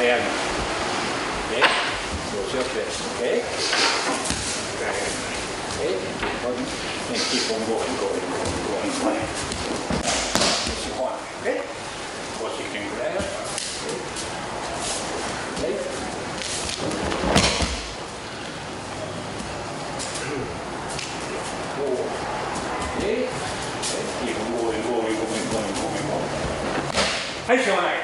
diagonal. Okay? So just this, okay? Okay? And keep on going. This is one, okay? What you can grab. Okay? Okay? Keep on going. はい、しょうがない。